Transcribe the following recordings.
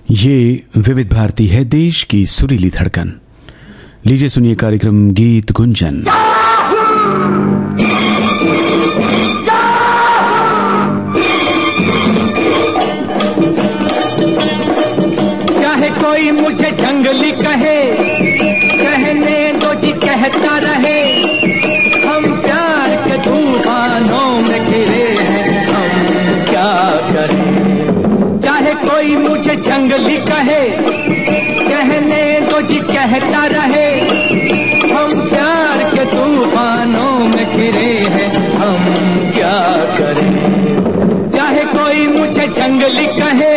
ये विविध भारती है, देश की सुरीली धड़कन। लीजिए सुनिए कार्यक्रम गीत गुंजन। चाहे कोई मुझे जंगली कहे, कहने दो जी कहता रहे, हम प्यार के तूफानों में घिरे हैं, हम क्या करें। चाहे कोई मुझे जंगली कहे, कहने दो जी कहता रहे, हम प्यार के तूफानों में घिरे हैं, हम क्या करें। चाहे कोई मुझे जंगली कहे,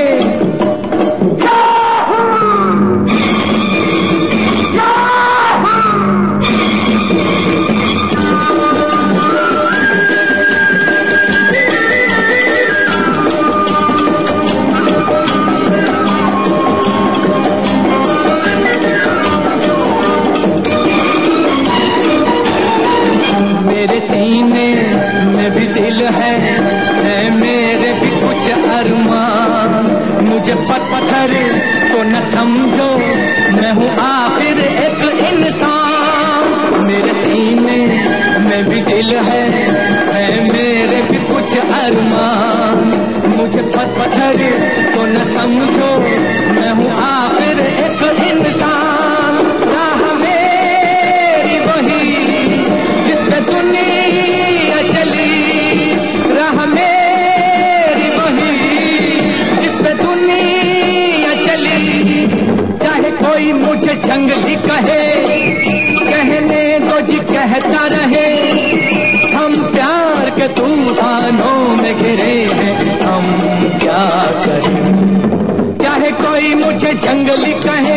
मेरे सीने में भी दिल है मेरे भी कुछ अरमान। मुझे पत्थर को न समझो, मैं हूँ आखिर एक इंसान। मेरे सीने में भी दिल है मेरे भी कुछ अरमान। मुझे पत्थर को न समझो, मैं हूँ आखिर एक इंसान। राह मेरी वही जिस पे दुनिया चली, राह मेरी वही जिस पे दुनिया चली। चाहे कोई मुझे जंगली कहे, कहने दो जी कहता रहे, हम प्यार के तूफानों में घिरे हैं, हम क्या करें। चाहे कोई मुझे जंगली कहे,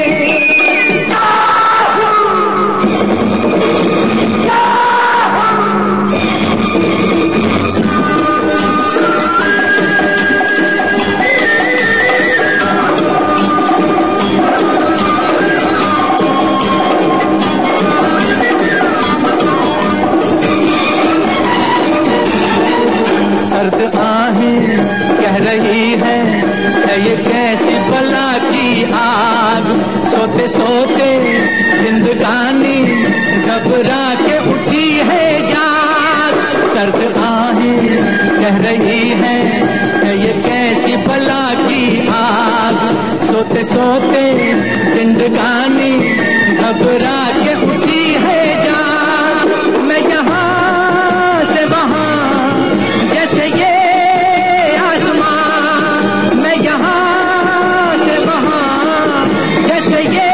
सर्द आहें कह रही है ये कैसी बला की आग। सोते सोते जिंदगानी घबरा के उठी है जाग। सर्द आहें कह रही है ये कैसी बला की आग। सोते सोते जिंदगानी घबरा के उठी है जाग। मैं यहाँ से वहाँ जैसे ये आसमां, मैं यहाँ से वहाँ जैसे ये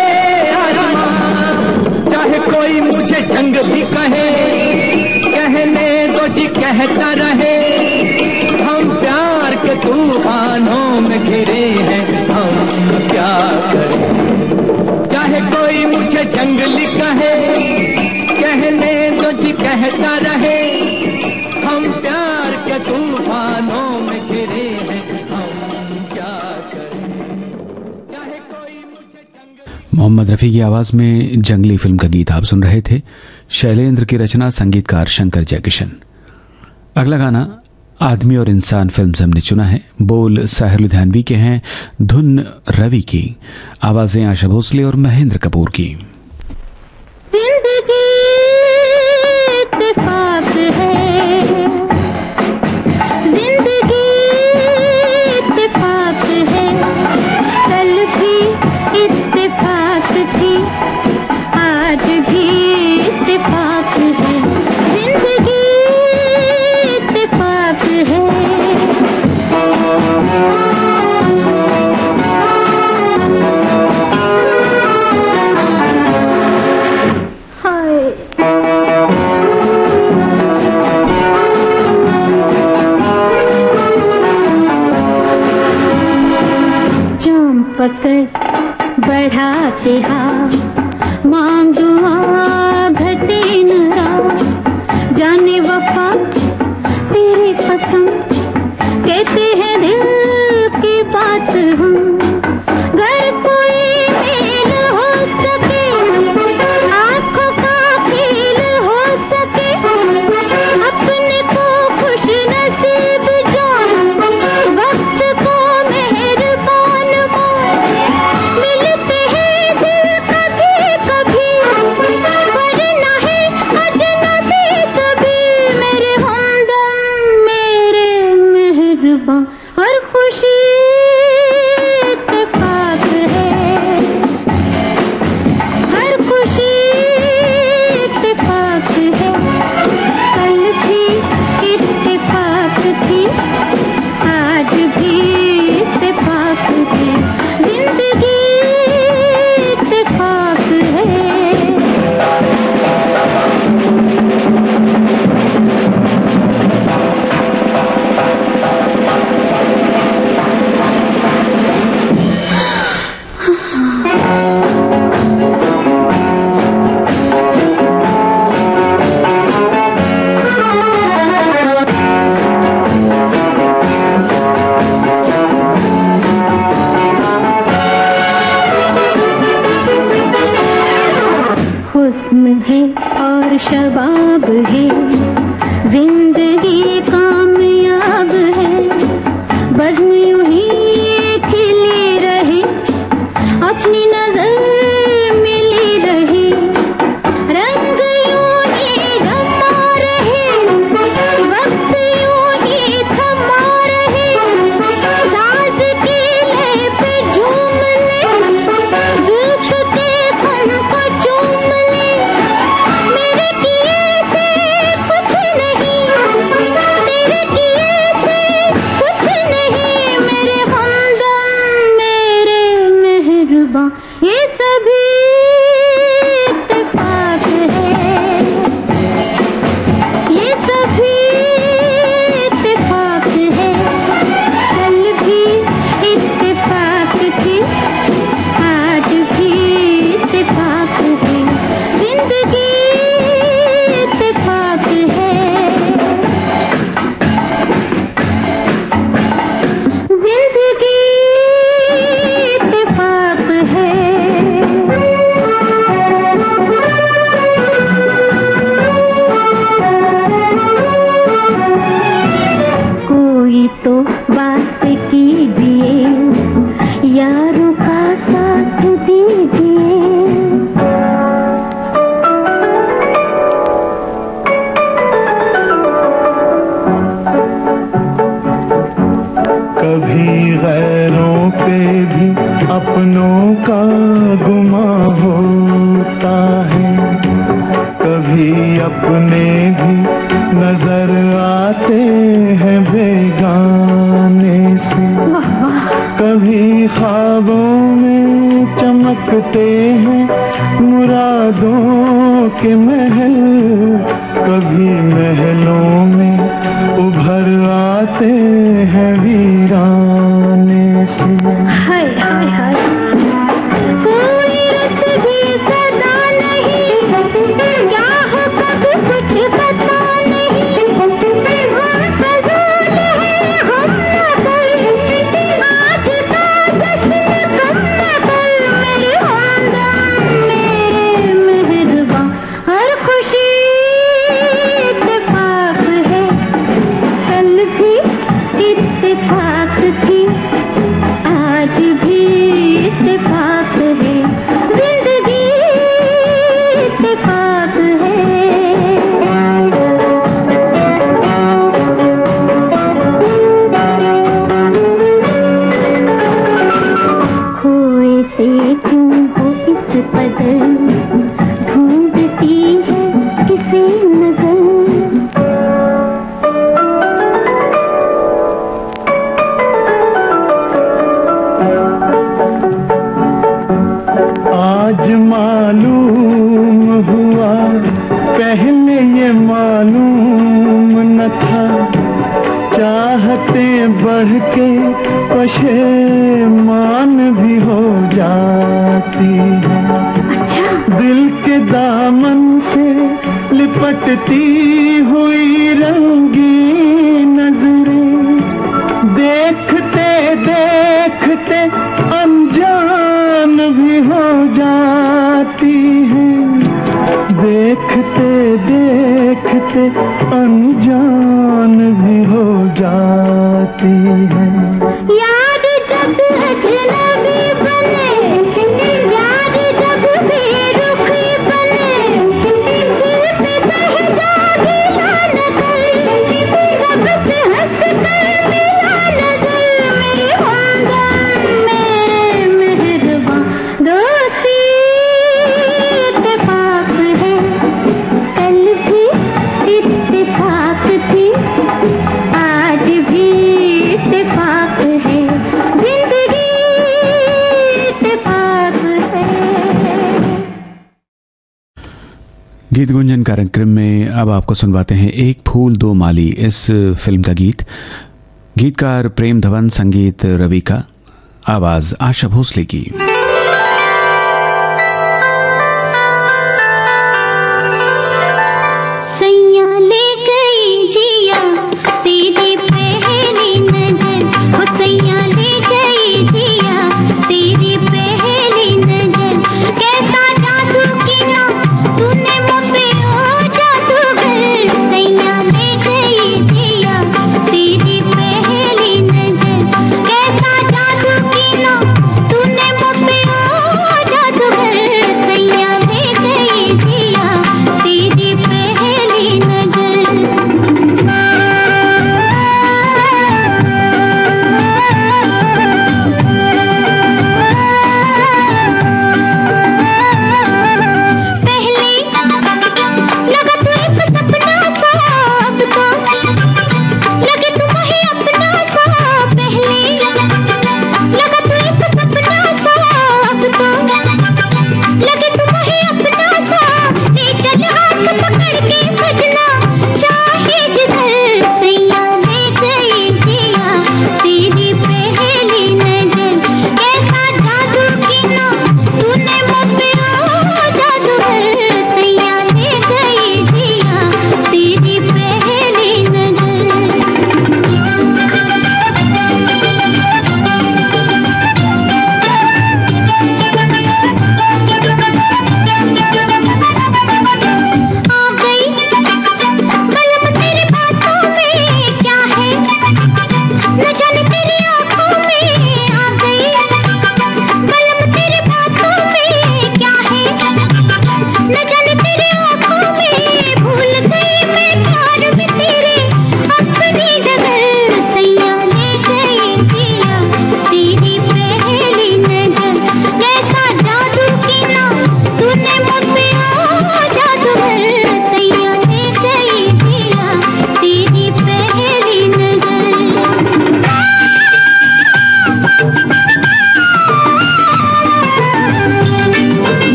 आसमां। चाहे कोई मुझे जंगली कहे, कहने दो जी कहता रहे, हम प्यार के तूफानों में घिरे हैं, हम क्या करें। चाहे कोई मुझे जंगली कहे, कहने दो जी कहता रहे, हम प्यार के तूफानों में घिरे हैं, हम क्या करें। चाहे कोई मुझे जंगली। मोहम्मद रफ़ी की आवाज में जंगली फिल्म का गीत आप सुन रहे थे। शैलेंद्र की रचना, संगीतकार शंकर जयकिशन। अगला गाना आदमी और इंसान फिल्म से हमने चुना है। बोल साहिर लुधियानवी के हैं, धुन रवि की, आवाजें आशा भोसले और महेंद्र कपूर की। जिंदगी इत्तेफाक है, जिंदगी इत्तेफाक है, कल भी इत्तेफाक थी, आज भी इत्तेफाक है। जिंदगी इत्तेफाक है। जाम पकड़ बढ़ा के हाँ मांग दुआ घटे न राह। जाने वफा तेरी कसम, कहते हैं दिल की बात हम। घर कोई मेल हो सके, आँखों का खेल हो सके, अपने को खुश नसीब जान, वक्त को मेहरबान शबाब है, जिंदगी कामयाब है, बज़्म यूं ही खिली रहे, अपनी नजर मिली रहे, रंग यूं ही जमा रहे, वक्त यूं ही थमा रहे, साज के लय पे झूम ले, जुल्फ के फन को चूम ले, मेरे किए से कुछ नहीं, तेरे किए से कुछ नहीं, मेरे हमदम मेरे मेहरबां, ये सभी इत्तेफाक है, ये सभी इत्तेफाक है, कल भी इत्तेफाक थी, आज भी इत्तेफाक है, जिंदगी इत्तेफाक है, जिंदगी इत्तेफाक है। कोई तो बात कीजिए, यारों का साथ दीजिए, कभी गैरों पे भी अपनों का गुमा होता है, कभी अपने भी नजर आते हैं बेगाने से, वाह वाह, कभी ख्वाबों में चमकते हैं मुरादों के महल, कभी महलों में उभर आते हैं वीराने से। हाय हाय हाय, कोई रत भी सदा नहीं, क्या हो कभी कुछ पता नहीं, हम फजूल हैं हम नकल, आज का जश्न कम नकल, मेरे हमदम मेरे मेहरबां, हर खुशी इत्तेफाक है, कल भी इत्तेफाक थी, आज भी इत्तेफाक है, जिंदगी इत्तेफाक है। खोए से क्यों हो इस कदर, ढूंढती है किसे नजर, आज मालूम हुआ, पहले ये मालूम न था, चाहते बढ़ के पशेमान भी हो जाती है, अच्छा दिल के दामन से लिपटती हुई रंगी नजरें, देखते देखते अनजान भी हो जाती हैं, देखते देखते अनजान भी हो जाती हैं। यार जब अजनबी बने, यार जब बेरुखी बने, दिल पे सहजा गिला नजर, सबसे हंस कर मिला नजर, मेरे हमदम मेरे मेहरबां, दोस्ती इत्तेफाक है, कल भी इत्तेफाक थी, आज भी इत्तेफाक है, जिंदगी इत्तेफाक है। गीत गुंजन कार्यक्रम में अब आपको सुनवाते हैं एक फूल दो माली, इस फिल्म का गीत। गीतकार प्रेम धवन, संगीत रवि का, आवाज आशा भोसले की। सैया ले गई जिया तेरी पहली नजर, हो सैया ले गई जिया तेरी पहली नजर, कैसा जादू किया तूने मुझ पे ओ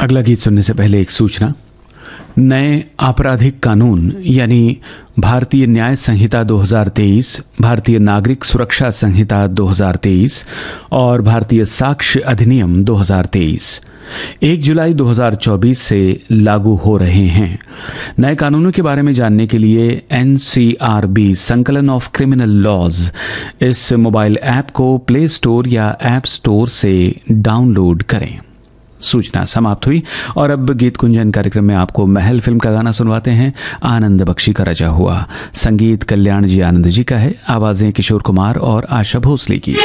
अगला गीत सुनने से पहले एक सूचना। नए आपराधिक कानून यानी भारतीय न्याय संहिता 2023, भारतीय नागरिक सुरक्षा संहिता 2023 और भारतीय साक्ष्य अधिनियम 2023 1 जुलाई 2024 से लागू हो रहे हैं। नए कानूनों के बारे में जानने के लिए NCRB संकलन ऑफ क्रिमिनल लॉज इस मोबाइल ऐप को प्ले स्टोर या ऐप स्टोर से डाउनलोड करें। सूचना समाप्त हुई और अब गीत कुंजन कार्यक्रम में आपको महल फिल्म का गाना सुनवाते हैं। आनंद बख्शी का रचा हुआ, संगीत कल्याण जी आनंद जी का है, आवाजें किशोर कुमार और आशा भोसले की।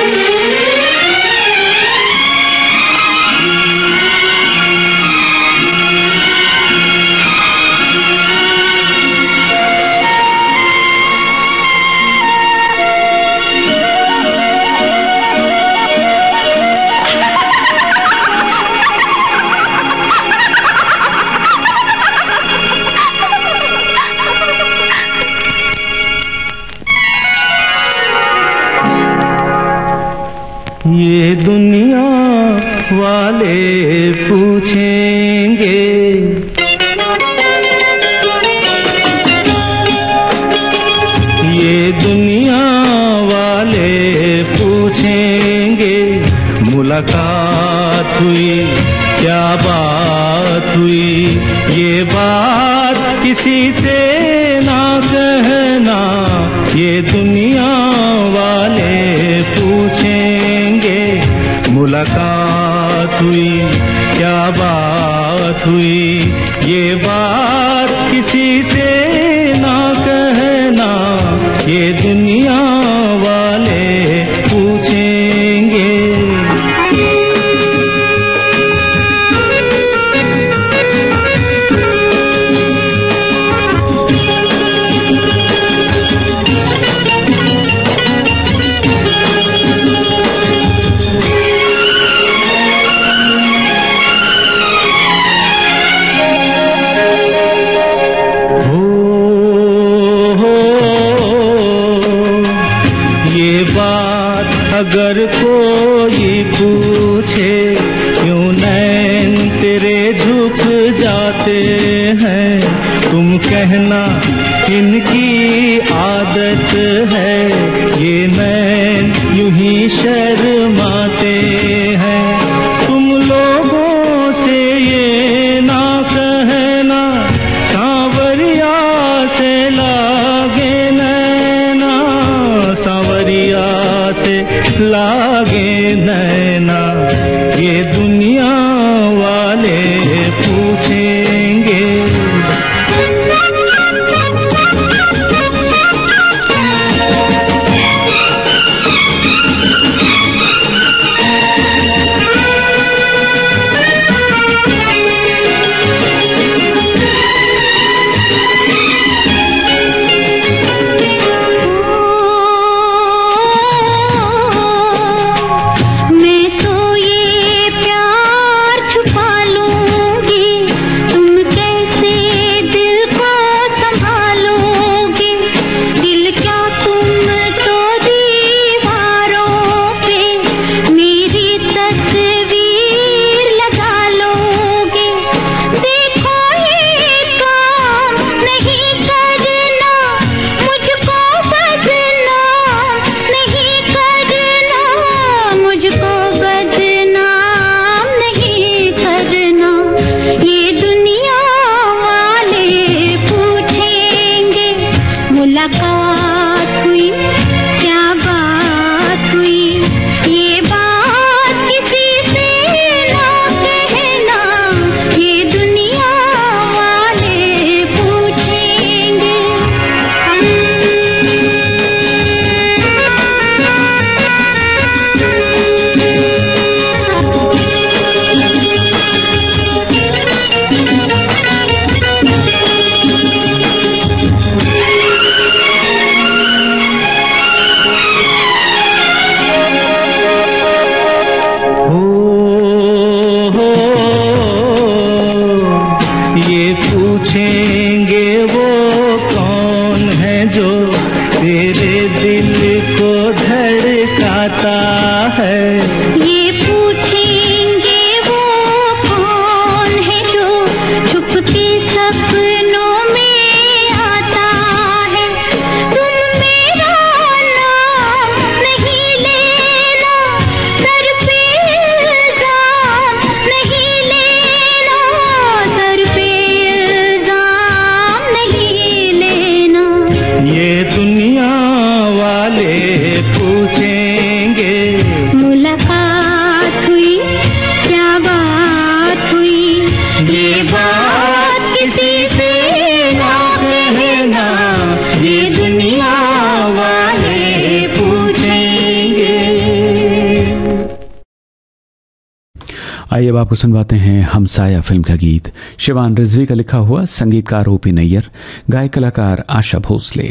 ये दुनिया वाले पूछेंगे, ये दुनिया वाले पूछेंगे, मुलाकात हुई क्या बात हुई, ये बात किसी से ना कहना, ये दुनिया वाले पूछेंगे, मुलाकात हुई क्या बात हुई, ये बात किसी से ना कहना, ये दुनिया वाले पूछेंगे। अगर कोई पूछे क्यों नैन तेरे झुक जाते हैं, तुम कहना इनकी आदत है, ये नैन यूं ही शर्माते हैं, तुम लोगों से ये ना कहना, सांवरिया से लागे नैना, सांवरिया से लागे नैना, ये दुनिया वाले पूछेंगे। मैं तो ये प्यार छुपा लूंगी, तुम आइए अब आपको सुनवाते हैं हमसाया फिल्म का गीत, शिवान रिजवी का लिखा हुआ, संगीतकार ओपी नैयर, गायक कलाकार आशा भोसले।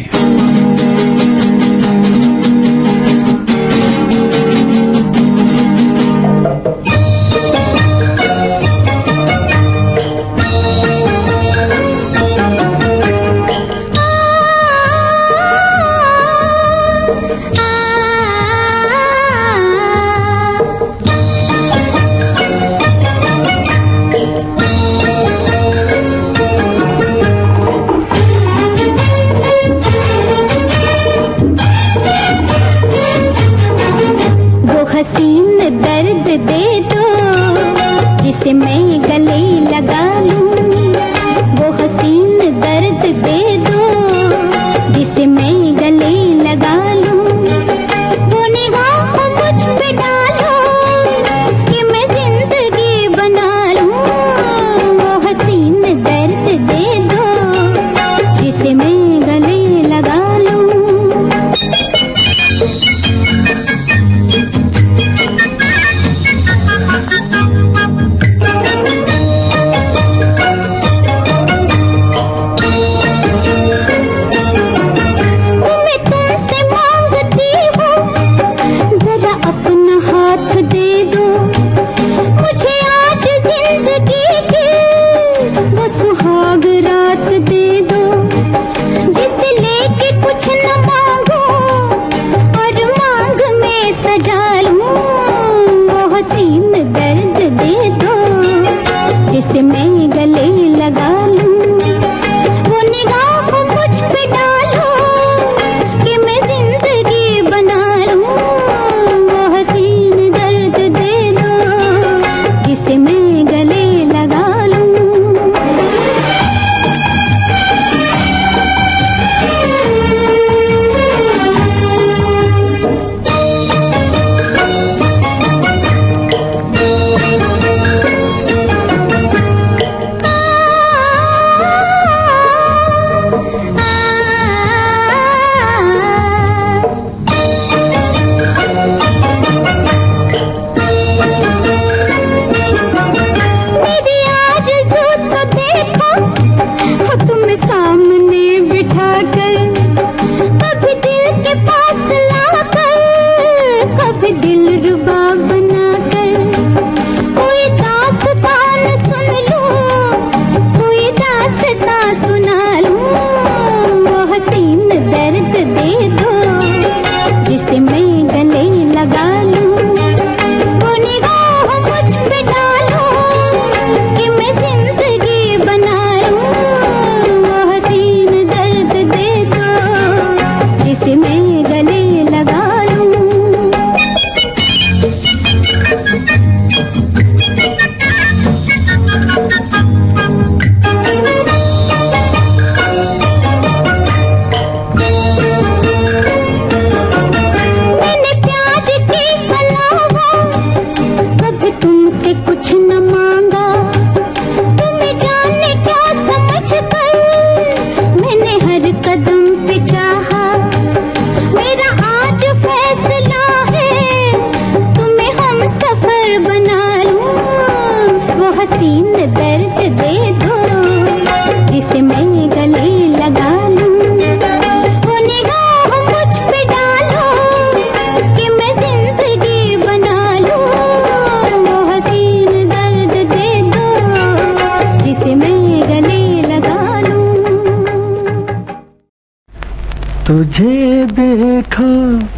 तुझे देखा,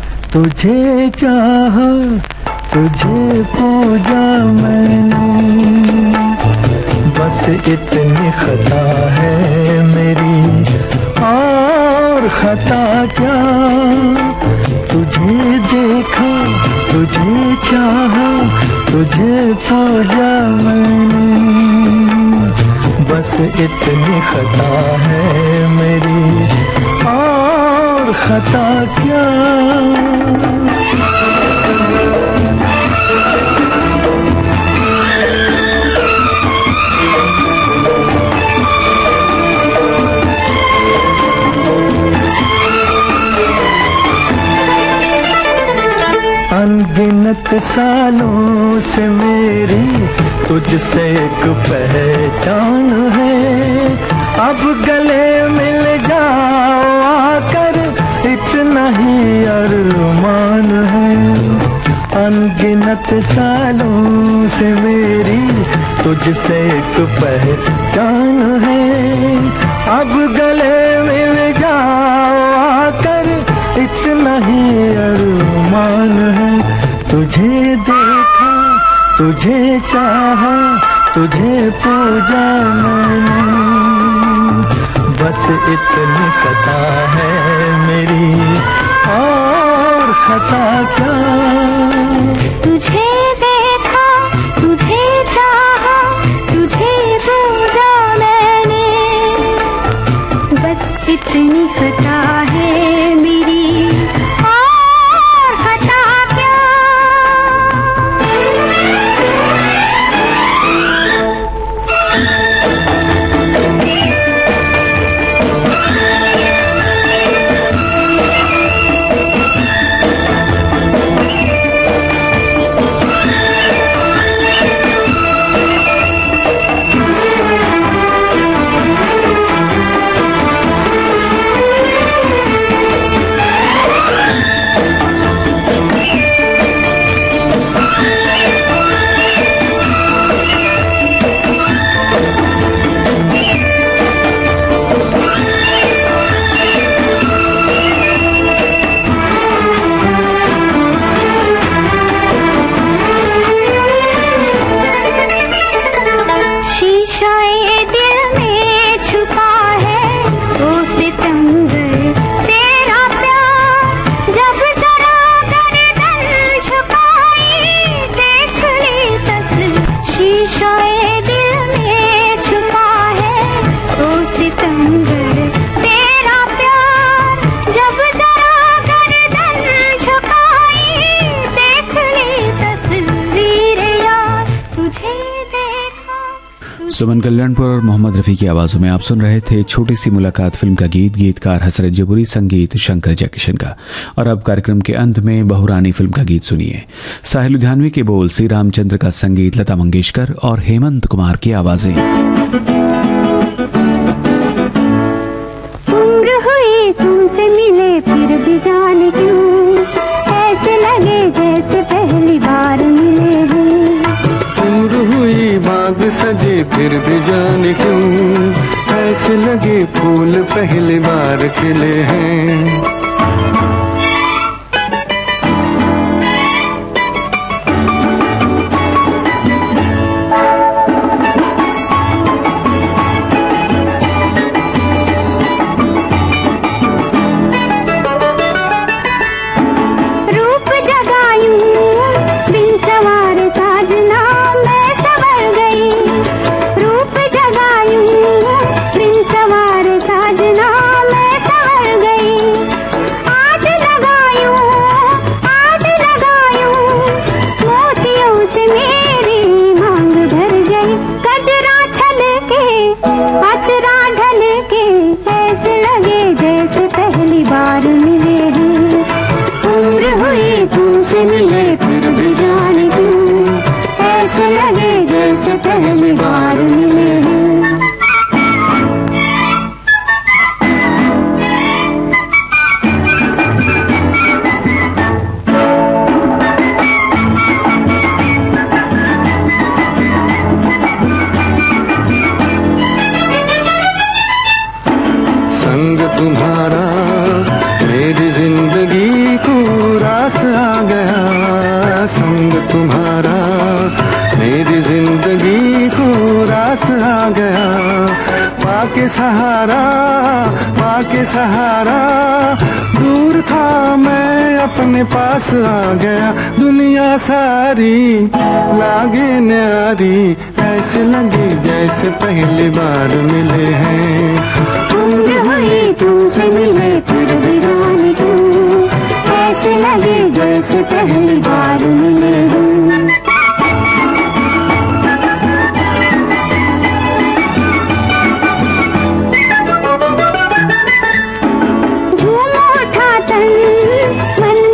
तुझे चाहा, तुझे पूजा मैंने, बस इतनी खता है मेरी, और खता क्या। तुझे देखा, तुझे चाहा, तुझे पूजा मैंने, बस इतनी खता है मेरी, और खता क्या। अनगिनत सालों से मेरी तुझसे एक पहचान है। अब गले मिल जाओ आकर, इतना ही अरमान है। अनगिनत सालों से मेरी तुझसे एक पहचान है। अब गले मिल जाओ आकर, इतना ही अरमान है। तुझे देखा, तुझे चाहा, तुझे पूजा मैंने, बस इतनी खता है मेरी, और खता क्या। तुझे देखा, तुझे चाहा, तुझे पूजा मैंने, बस इतनी खता है मेरी, और खता क्या। सुमन कल्याणपुर और मोहम्मद रफ़ी की आवाज़ों में आप सुन रहे थे छोटी सी मुलाकात फिल्म का गीत। गीतकार हसरत जयपुरी, संगीत शंकर जयकिशन का। और अब कार्यक्रम के अंत में बहुरानी फिल्म का गीत सुनिए। साहिल लुधियानवी के बोल, श्री रामचंद्र का संगीत, लता मंगेशकर और हेमंत कुमार की आवाज़ें। उम्र हुई तुमसे मिले फिर भी जाने क्यों, ऐसे लगे जैसे पहली बार मिले हैं। उम्र हुई बाग सजे फिर भी जाने क्यों, ऐसे लगे फूल पहली बार खिले हैं। पहली बार मिले हैं। संग तुम्हारा मेरी जिंदगी को रास आ गया, संग तुम्हारा मेरी जिंदगी को रास आ गया। पाके सहारा दूर था मैं अपने पास आ गया। दुनिया सारी लागे न्यारी, ऐसे लगे जैसे पहली बार मिले हैं। उम्र हुई तुमसे मिले फिर भी जाने क्यों, ऐसे लगे जैसे पहली बार मिले हैं।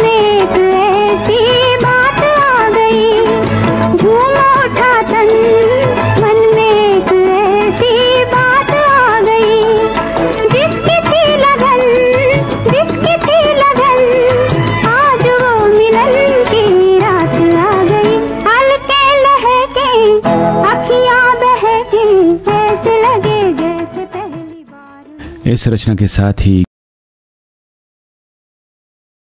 मन में एक ऐसी बात आ गई, झूम उठा तन इस रचना के साथ ही